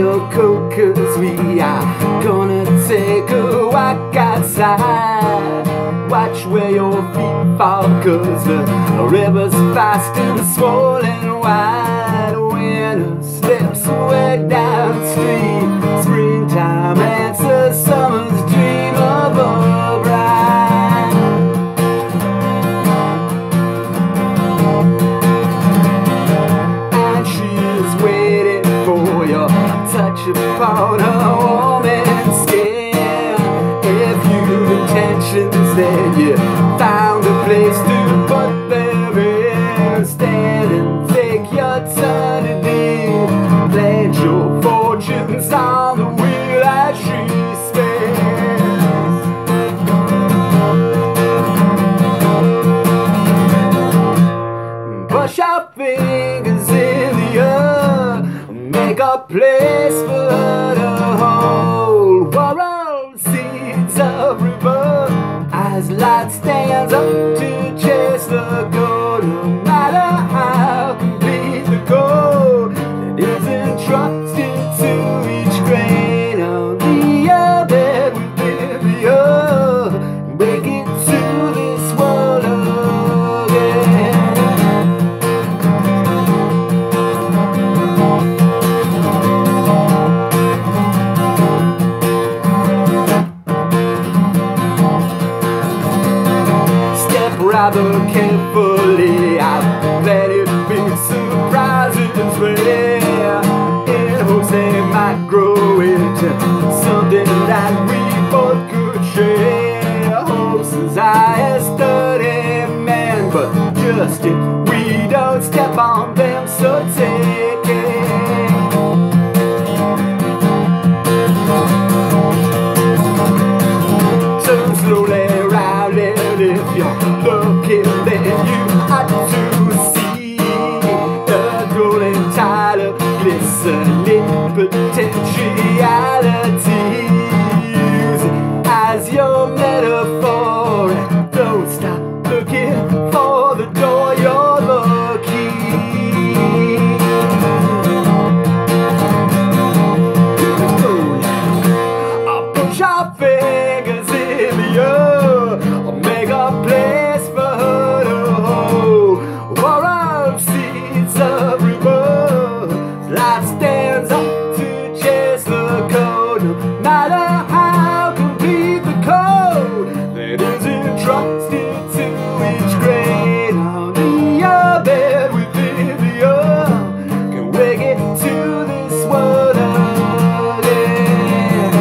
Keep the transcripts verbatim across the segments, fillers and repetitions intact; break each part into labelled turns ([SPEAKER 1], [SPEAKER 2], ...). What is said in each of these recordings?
[SPEAKER 1] your coat, 'cause we are gonna take a walk outside. Watch where your feet fall, 'cause the river's fast and swollen wide. Winter slips away downstream, springtime answers summer's dream of a bride. And she is waiting for your touch upon her woman's skin. If you've intentions, then you found a place to put them in. Stand and take your turn to deal. Plant your fortunes on the wheel as she spins. Push your fingers in the air, make a place for her to hold. Whorled seeds of rebirth, as light stands up to chase the gold. No matter how complete the gold that is entrusted to each grain of the bed within the earth, make it to this world again. Rather carefully, I've let it be surprises where, in hopes they might grow into something that we both could share. Hopes as high as thirty men, but just if we don't step on them, so take it. Turn slowly around, and if you're looking, then you ought to see the golden tide of glistening potentialities as your metaphor. Don't stop looking for the door, you're the key. I'll put your fingers in the air, I'll make a place for her to hold. Whorled seeds of rebirth, light stands up to chase the code. No matter how complete the code that is entrusted to each grain on the bed within the earth, can wake it to this world again.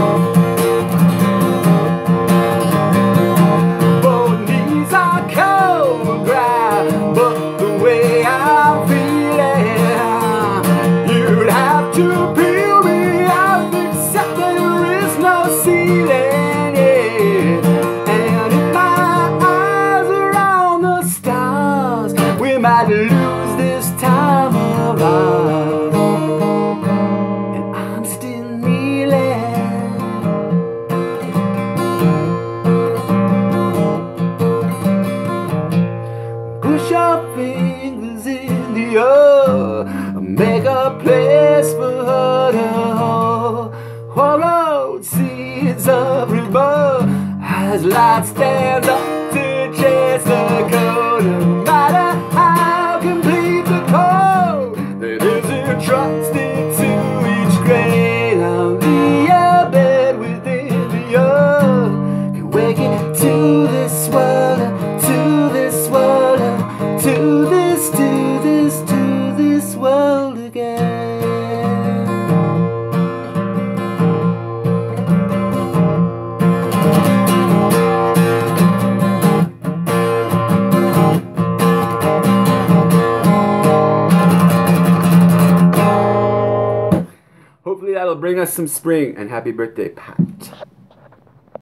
[SPEAKER 1] Both knees are cold and dry, but the way I'm feeling, you'd have to peel me out, except there is no ceiling, yeah. And if my eyes are on the stars, we might lose this time of ours. And I'm still kneeling. Push your fingers in the air, make a place for her to hold. Whorled seeds of rebirth, as light stands up to chase the code. No matter how complete the code that is entrusted to each grain of the bed within the earth, can wake it to this world, to this world, to this, to this, to this world again. Hopefully that'll bring us some spring, and happy birthday, Pat.